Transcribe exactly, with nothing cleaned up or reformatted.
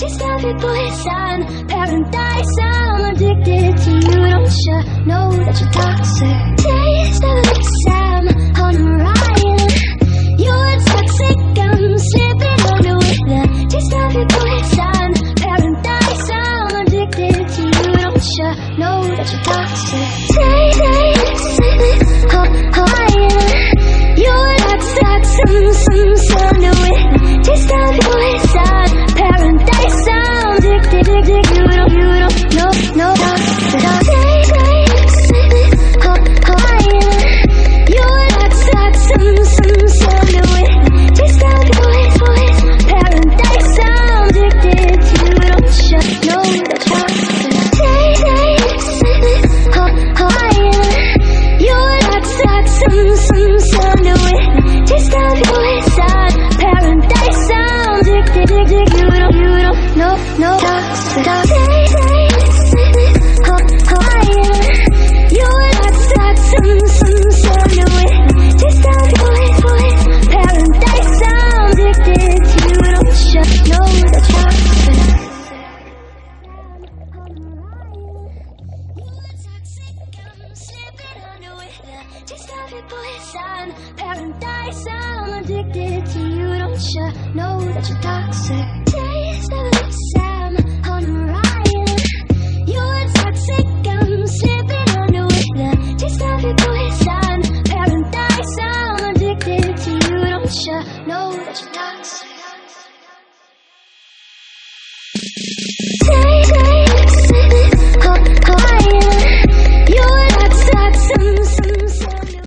Taste of your poison, paradise. I'm addicted to you. Don't you know that you're toxic? Taste of the Sam on the Ryan. You're toxic. I'm slipping under with the taste of your poison, paradise. I'm addicted to you. Don't you know that you're toxic? Taste, taste, oh, oh, yeah. You're toxic. Some, some, some under with the taste of your poison, paradise. I'm addicted, addicted. You don't, you don't know, no toxic. Taste, taste, oh, oh, yeah. You're toxic. Some, some, some under with the taste of your poison, paradise. I'm addicted to you. Don't you know that you're toxic? Taste, taste, oh, oh, yeah. You're toxic. Some, some, some under with the taste of your poison, paradise. I'm addicted, addicted. You don't, you don't know, no toxic. Taste, taste, oh, oh, yeah. You're toxic. Some, some, some under with the taste of your poison, paradise. I'm addicted to you. Don't you know that you're toxic? Taste of your poison, paradise. I'm addicted to you. Don't you know that you're toxic?